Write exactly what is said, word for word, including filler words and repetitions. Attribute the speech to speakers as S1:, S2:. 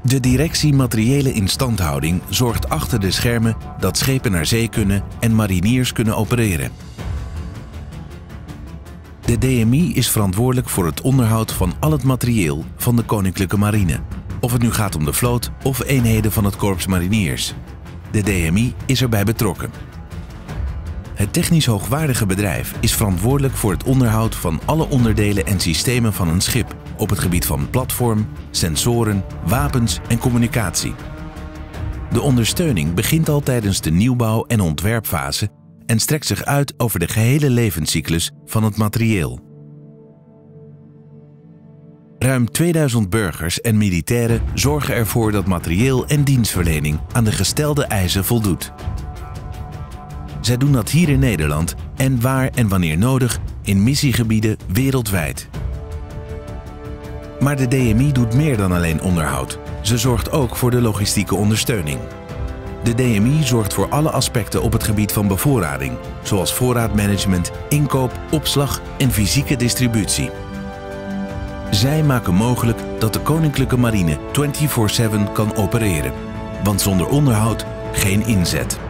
S1: De directie materiële instandhouding zorgt achter de schermen dat schepen naar zee kunnen en mariniers kunnen opereren. De D M I is verantwoordelijk voor het onderhoud van al het materieel van de Koninklijke Marine. Of het nu gaat om de vloot of eenheden van het Korps Mariniers. De D M I is erbij betrokken. Het technisch hoogwaardige bedrijf is verantwoordelijk voor het onderhoud van alle onderdelen en systemen van een schip op het gebied van platform, sensoren, wapens en communicatie. De ondersteuning begint al tijdens de nieuwbouw- en ontwerpfase en strekt zich uit over de gehele levenscyclus van het materieel. Ruim tweeduizend burgers en militairen zorgen ervoor dat materieel en dienstverlening aan de gestelde eisen voldoet. Zij doen dat hier in Nederland en waar en wanneer nodig in missiegebieden wereldwijd. Maar de D M I doet meer dan alleen onderhoud. Ze zorgt ook voor de logistieke ondersteuning. De D M I zorgt voor alle aspecten op het gebied van bevoorrading, zoals voorraadmanagement, inkoop, opslag en fysieke distributie. Zij maken mogelijk dat de Koninklijke Marine vierentwintig zeven kan opereren. Want zonder onderhoud geen inzet.